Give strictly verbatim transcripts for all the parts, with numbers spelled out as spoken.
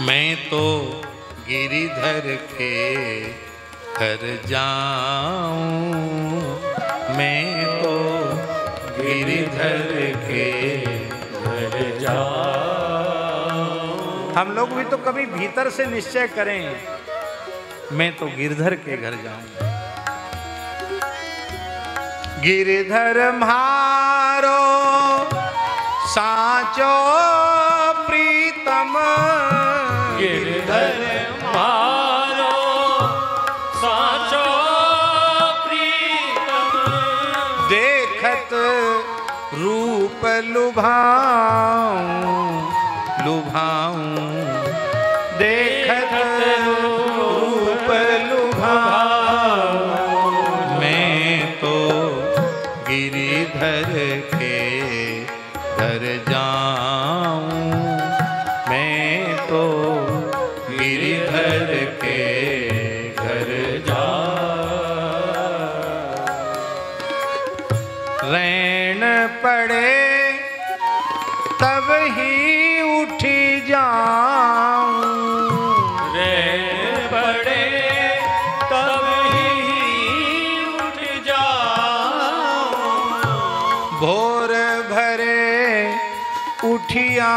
मैं तो गिरिधर के घर जाऊं, मैं तो गिरिधर के घर जाऊं। हम लोग भी तो कभी भीतर से निश्चय करें, मैं तो गिरधर के घर जाऊं। गिरधर म्हारो साचो प्रीतम, गिरधर म्हारो साचो प्रीतम, देखत रूप लुभाऊं लुभाऊं, देखत रूप लुभाऊं। मैं तो गिरिधर के घर जाऊं, मैं तो गिरिधर के घर जाऊं। रैन पड़े तब ही उठ जाऊं, रैन पड़े तब ही उठ जाऊं। भोर भरे उठिया,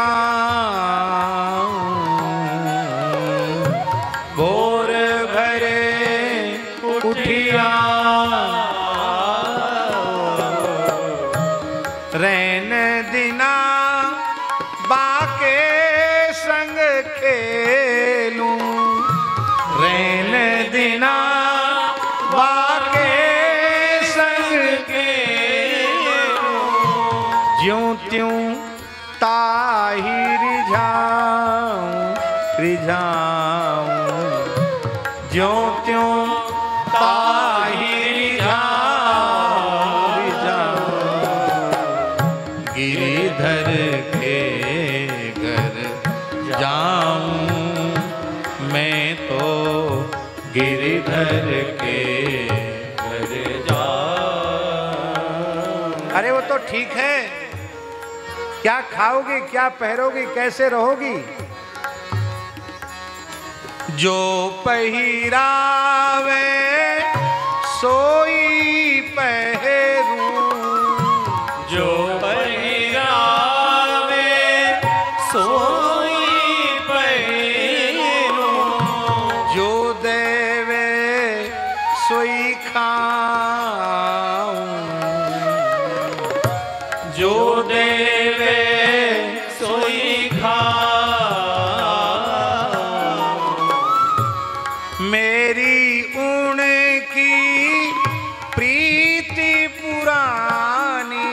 भोर भरे उठिया। रैन दिना बाके संग खेलूं, रैन दिना बाके संग खेलूं। ज्यों त्यों ताहि रिझाऊं रिझाऊं, ज्यों त्यों ताहि रिझाऊं रिझाऊं। गिरिधर के घर जाऊं, मैं तो गिरिधर के घर जाऊं। अरे वो तो ठीक है, क्या खाओगी, क्या पहरोगी, कैसे रहोगी? जो पहिरावे सोई पहरूं, जो पहिरावे सोई पहरूं। जो देवे सोई खाऊं, जो देवे सोई खाऊं। मेरी उनकी प्रीति पुरानी,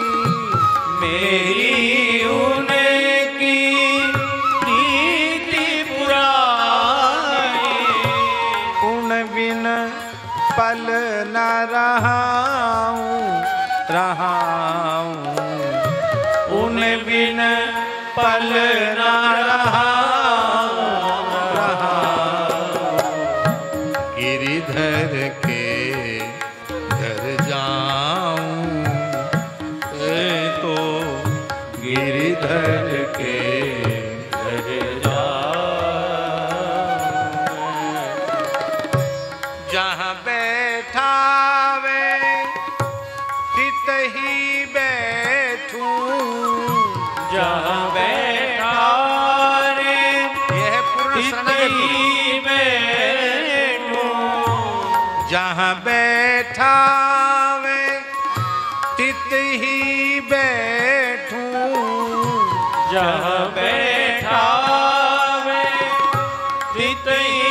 मेरी उनकी प्रीति पुरानी। उन बिन पल न रहाऊं रहाऊं, उन बिन पल न रहाऊं रहाऊं। गिरिधर के घर जाऊं, मैं तो गिरिधर के घर जाऊं। जहाँ बैठा वे तित ही बैठूं, जहाँ बैठा रे यह पूर्ण शरणागति। बैठूं, जहाँ बैठा वे तित ही बैठूं, जहाँ बैठा वे तित ही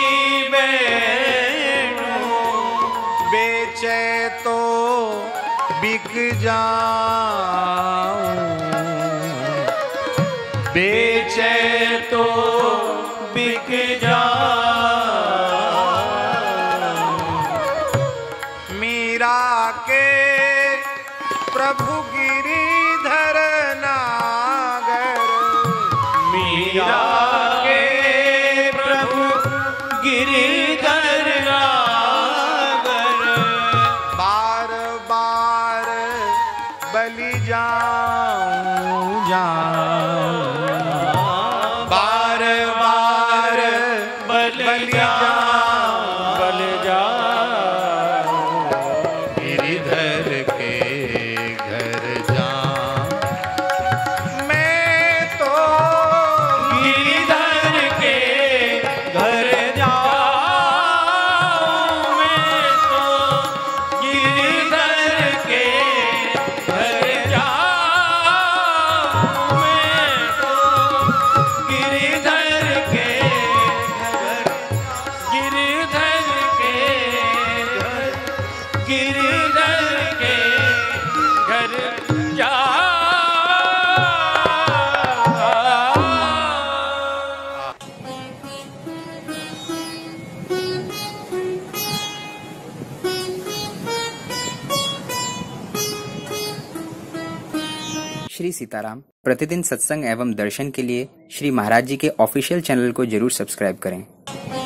बैठूं। बेचे तो बिक जाऊं, बेचे तो बिक जाऊं। मीरा के प्रभु गिरिधर नागर, मीरा के प्रभु गिरिधर नागर। बार बार बलि जाऊं जाऊं, बार बार श्री सीताराम। प्रतिदिन सत्संग एवं दर्शन के लिए श्री महाराज जी के ऑफिशियल चैनल को जरूर सब्सक्राइब करें।